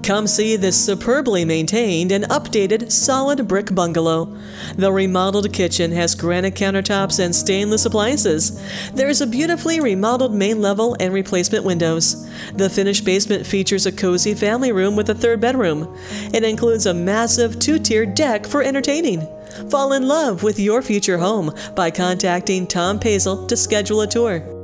Come see this superbly maintained and updated solid brick bungalow. The remodeled kitchen has granite countertops and stainless appliances. There is a beautifully remodeled main level and replacement windows. The finished basement features a cozy family room with a third bedroom. It includes a massive two-tiered deck for entertaining. Fall in love with your future home by contacting Tom Pazel to schedule a tour.